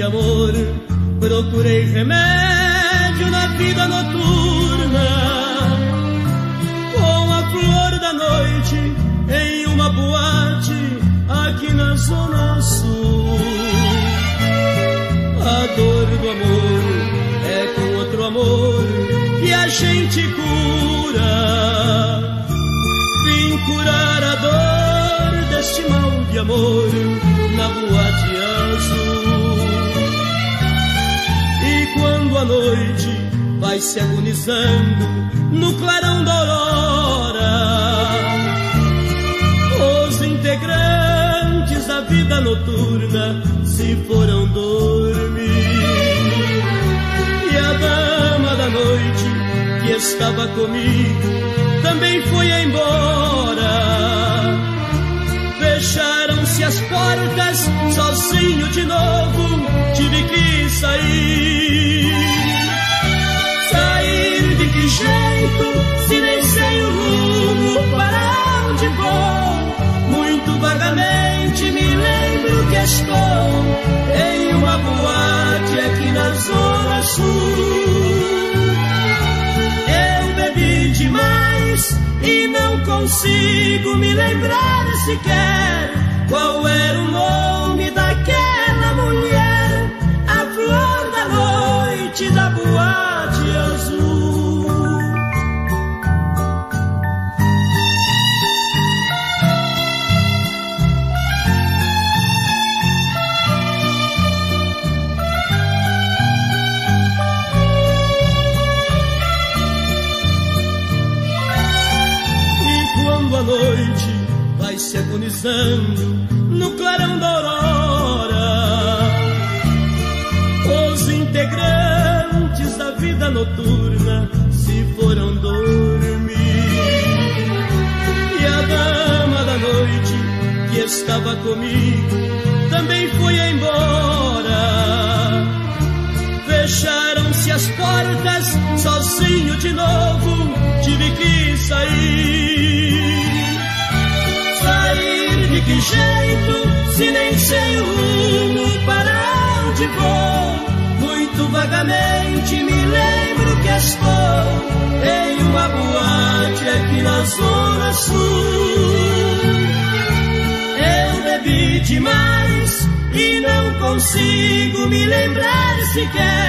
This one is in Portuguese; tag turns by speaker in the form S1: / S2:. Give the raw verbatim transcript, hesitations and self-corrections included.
S1: de amor, procurei remédio na vida noturna, com a flor da noite em uma boate aqui na Zona Sul. A dor do amor é com outro amor que a gente cura. Vim curar a dor deste mal de amor na boate azul. E quando a noite vai se agonizando no clarão da aurora, os integrantes da vida noturna se foram dormir. E a dama da noite que estava comigo também foi embora. Fecharam-se as portas, sozinho de novo tive que sair. Sair de que jeito, se nem sei o rumo para onde vou? Muito vagamente me lembro que estou em uma boate aqui na Zona Sul. Eu bebi demais e não consigo me lembrar sequer qual era o nome daquela mulher, a flor da noite da boate azul. A noite vai se agonizando no clarão da aurora, os integrantes da vida noturna se foram dormir. E a dama da noite que estava comigo também foi embora. Fecharam-se as portas, sozinho de novo tive que sair. Sair de que jeito, se nem sei o rumo para onde vou? Muito vagamente me lembro que estou em uma boate aqui na Zona Sul. Eu bebi demais e não consigo me lembrar sequer